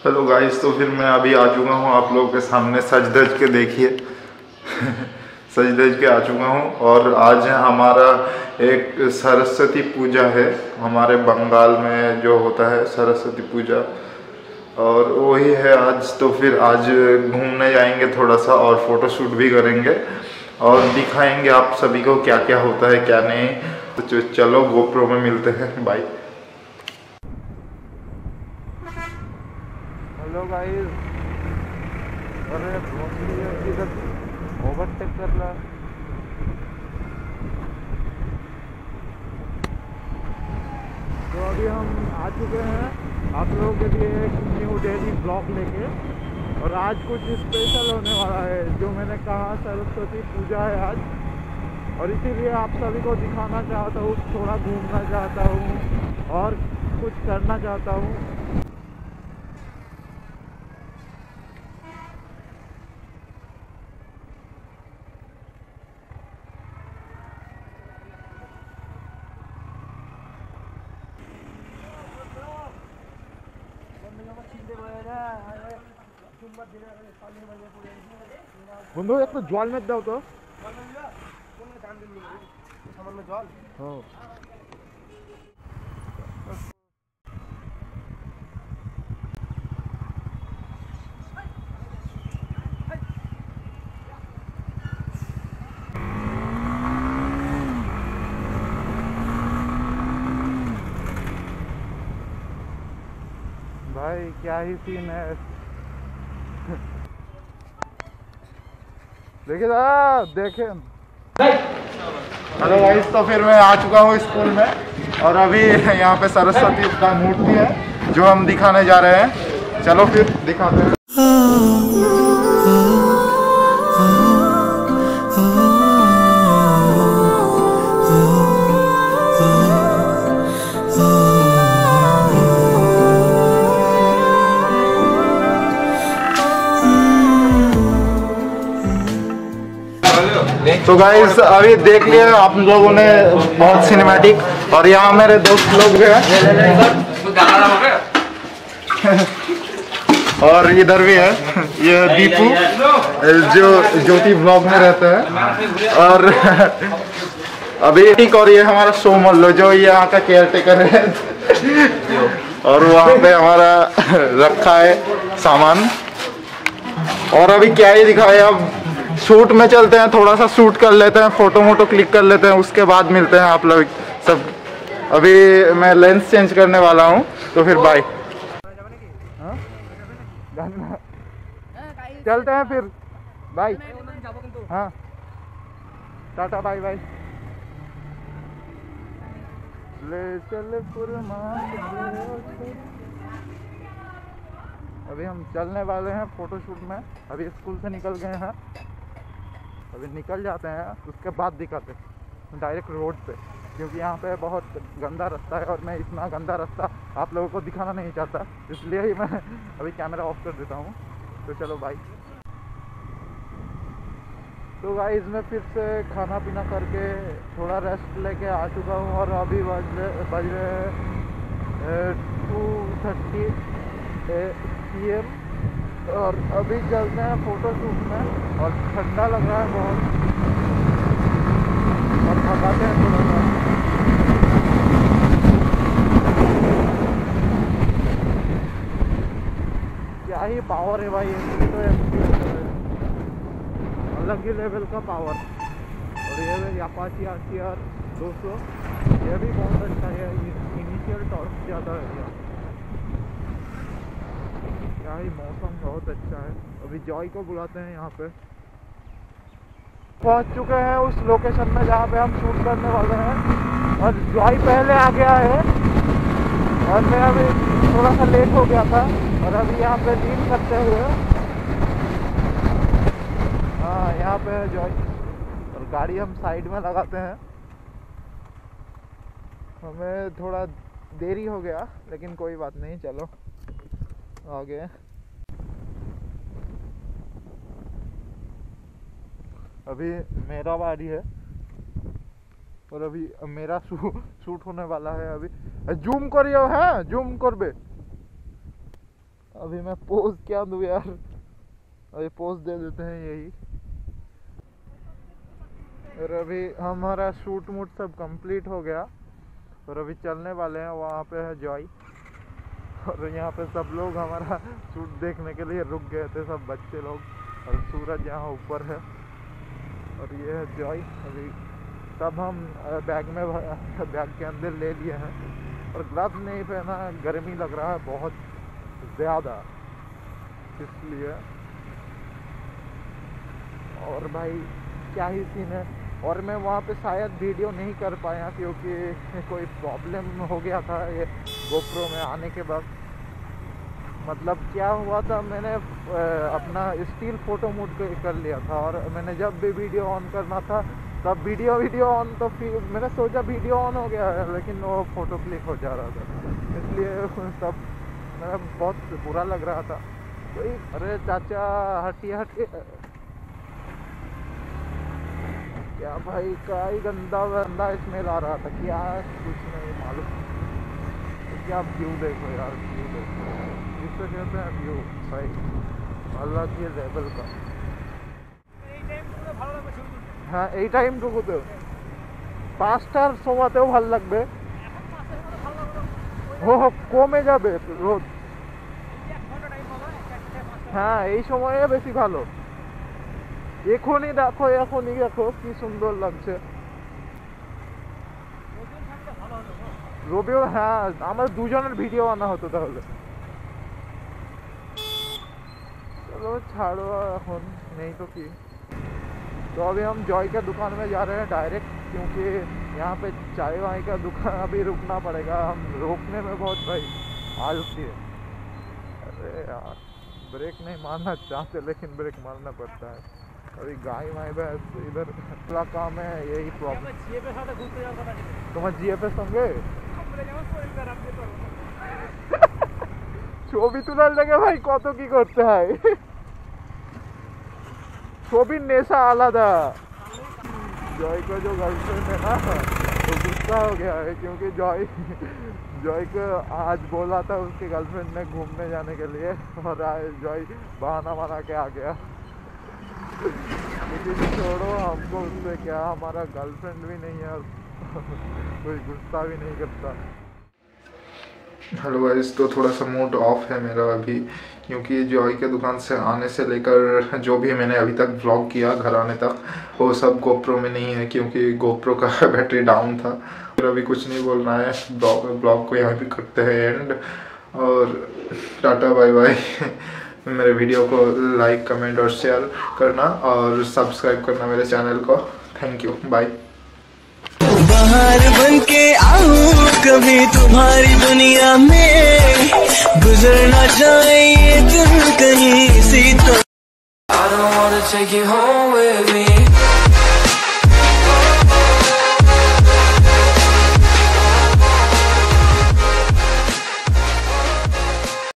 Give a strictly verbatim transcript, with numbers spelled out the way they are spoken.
Hello guys, तो फिर मैं अभी आ चुका हूँ आप लोगों के सामने सज धज के। देखिए सज धज के आ चुका हूँ। और आज हमारा एक सरस्वती पूजा है, हमारे बंगाल में जो होता है सरस्वती पूजा, और वही है आज। तो फिर आज घूमने जाएंगे थोड़ा सा और फोटोशूट भी करेंगे और दिखाएंगे आप सभी को क्या क्या होता है क्या नहीं। तो चलो गोप्रो में मिलते हैं, बाय। हेलो गाइस, अरे इधर ओवरटेक कर रहा। तो अभी हम आ चुके हैं आप लोगों के लिए एक न्यू डेली ब्लॉग लेके। और आज कुछ स्पेशल होने वाला है, जो मैंने कहा सरस्वती पूजा है आज, और इसीलिए आप सभी को दिखाना चाहता हूँ, थोड़ा घूमना चाहता हूँ और कुछ करना चाहता हूँ। বন্ধু একটু জল মেট দাও তো। भाई क्या ही सीन है। देखिए देखे। हेलो गाइस, तो फिर मैं आ चुका हूँ स्कूल में और अभी यहाँ पे सरस्वती का मूर्ति है जो हम दिखाने जा रहे हैं। चलो फिर दिखाते हैं। तो गाइस अभी देख लिया आप लोगों ने बहुत सिनेमैटिक। और यहाँ मेरे दोस्त लोग भी हैं और इधर भी है ये दीपू जो ज्योति ब्लॉग में रहता है। और अभी ठीक, और ये हमारा सोमल जो यहाँ का केयर टेकर है। और वहाँ पे हमारा रखा है सामान। और अभी क्या ही दिखाए, अब शूट में चलते हैं, थोड़ा सा शूट कर लेते हैं, फोटो वोटो क्लिक कर लेते हैं, उसके बाद मिलते हैं आप लोग सब। अभी मैं लेंस चेंज करने वाला हूँ, तो फिर बाय। चलते हैं फिर, बाय। हाँ टाटा बाय बाय। ले चल अभी हम चलने वाले हैं फोटोशूट में। अभी स्कूल से निकल गए हैं, अभी निकल जाते हैं, उसके बाद दिखाते हैं डायरेक्ट रोड पे, क्योंकि यहाँ पे बहुत गंदा रास्ता है और मैं इतना गंदा रास्ता आप लोगों को दिखाना नहीं चाहता, इसलिए ही मैं अभी कैमरा ऑफ कर देता हूँ। तो चलो भाई। तो गाइस मैं फिर से खाना पीना करके थोड़ा रेस्ट लेके आ चुका हूँ और अभी बज बज रहे टू थर्टी पी एम और अभी चलते हैं फोटोशूट में। और ठंडा लग रहा है बहुत और थकाते हैं थोड़ा सा। क्या ही पावर है भाई, तो अलग ही लेवल का पावर। और ये अपाची आर टी आर दो सौ, ये भी बहुत अच्छा है। इनिशियल टॉर्क ज़्यादा है यार। क्या ही मौसम बहुत अच्छा है। अभी जॉय को बुलाते हैं यहाँ पे। पहुँच चुके हैं उस लोकेशन में जहाँ पे हम शूट करने वाले हैं, और जॉय पहले आ गया है और मैं अभी थोड़ा सा लेट हो गया था। और अभी यहाँ पे डील करते हुए, हाँ यहाँ पे है जॉय। और गाड़ी हम साइड में लगाते हैं, हमें थोड़ा देरी हो गया लेकिन कोई बात नहीं, चलो आगे। अभी मेरा बारी है और अभी मेरा शू, शूट होने वाला है। अभी जूम करियो, है जूम करबे। अभी मैं पोज क्या दूँ यार, अभी पोज दे देते हैं यही। और अभी हमारा शूट मूट सब कंप्लीट हो गया और अभी चलने वाले हैं। वहाँ पे है जॉय और यहाँ पे सब लोग हमारा शूट देखने के लिए रुक गए थे, सब बच्चे लोग, और सूरज यहाँ ऊपर है और ये है जॉय। अभी सब हम बैग में बैग के अंदर ले लिए हैं और ग्लव्स नहीं पहना, गर्मी लग रहा है बहुत ज़्यादा इसलिए। और भाई क्या ही सीन है। और मैं वहाँ पे शायद वीडियो नहीं कर पाया क्योंकि कोई प्रॉब्लम हो गया था ये गोप्रो में आने के बाद। मतलब क्या हुआ था, मैंने अपना स्टिल फोटो मूड कर लिया था और मैंने जब भी वीडियो ऑन करना था तब वीडियो वीडियो ऑन, तो फिर मैंने सोचा वीडियो ऑन हो गया है लेकिन वो फ़ोटो क्लिक हो जा रहा था, इसलिए तब मेरा बहुत बुरा लग रहा था। तो अरे चाचा हटिए हटिए, क्या भाई का ही गंदा गंदा स्मेल आ रहा था, क्या कुछ नहीं मालूम। तो क्या व्यू देखो यार, व्यू देखो, जिससे कहते हैं व्यू भाई अलग ही लेवल का। হ্যাঁ এই টাইমটুকুতে পাঁচটার সময়তেও ভালো লাগবে, হো হো কমে যাবে রোদ। হ্যাঁ এই সময়ে বেশি ভালো। এখনই দেখো এখনই দেখো কি সুন্দর লাগছে। রবিও হ্যাঁ আমার দুজনের ভিডিও আনা হতো তাহলে। চলো ছাড়ো এখন, नहीं तो কি। तो अभी हम जॉय के दुकान में जा रहे हैं डायरेक्ट, क्योंकि यहाँ पे चाय वाय का दुकान अभी रुकना पड़ेगा, हम रोकने में बहुत भाई आलसी है। अरे यार ब्रेक नहीं मारना चाहते लेकिन ब्रेक मारना पड़ता है। अभी गाय वाय भैंस इधर इतना काम है, यही प्रॉब्लम। तुम्हारे जी एफ एस होंगे ছবি তোলার লেগে ভাই কত কি করতে হয়, ছবির नेशा आलादा। जॉय का जो गर्लफ्रेंड है ना तो गुस्सा हो गया है क्योंकि जॉय जॉय को आज बोला था उसके गर्लफ्रेंड ने घूमने जाने के लिए और आज जॉय बहाना बना के आ गया। लेकिन छोड़ो, हमको उससे क्या, हमारा गर्लफ्रेंड भी नहीं है कोई गुस्सा भी नहीं करता। हेलो गाइस, तो थोड़ा सा मूड ऑफ है मेरा अभी, क्योंकि जॉय के दुकान से आने से लेकर जो भी मैंने अभी तक व्लॉग किया घर आने तक वो सब गोप्रो में नहीं है, क्योंकि गोप्रो का बैटरी डाउन था। फिर अभी कुछ नहीं बोलना है, ब्लॉग ब्लॉग को यहाँ भी करते हैं एंड, और टाटा बाय बाय। मेरे वीडियो को लाइक कमेंट और शेयर करना और सब्सक्राइब करना मेरे चैनल को। Thank you, bye. बाहर बन के आऊं कभी तुम्हारी दुनिया में, गुजरना चाहिए तुम कहीं सी तो I don't wanna take you home।